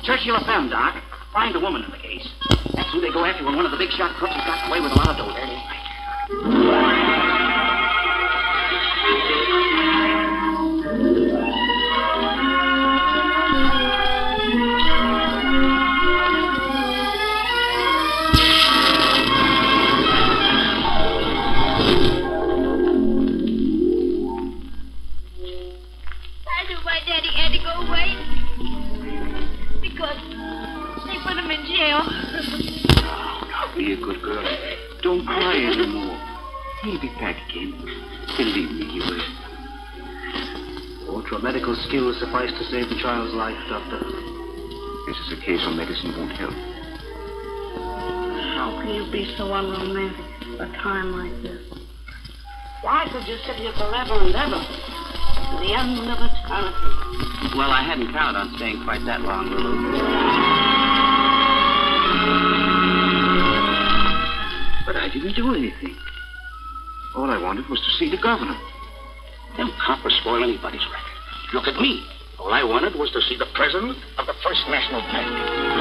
Churchill FM, Doc. Find the woman in the case. That's who they go after when one of the big shot crooks has gotten away with a lot of dough. There it is, right. I knew my daddy had to go away because they put him in jail. Now be a good girl. Don't cry anymore. He'll be back again. Believe me, he will. Won't your medical skill suffice to save the child's life, Doctor? This is a case where medicine won't help. How can you be so unromantic at a time like this? Why could you sit here forever and ever? To the end of eternity. Well, I hadn't counted on staying quite that long, Lulu. But I didn't do anything. All I wanted was to see the governor. Them coppers spoil anybody's record. Look at me. All I wanted was to see the president of the First National Bank.